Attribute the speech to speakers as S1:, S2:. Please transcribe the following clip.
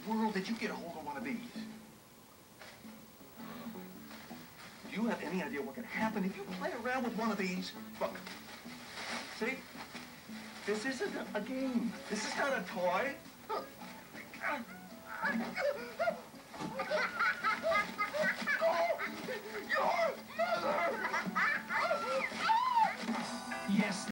S1: world did you get a hold of one of these? Do you have any idea what can happen if you play around with one of these? Look, see? This isn't a game. This is not a toy. Look.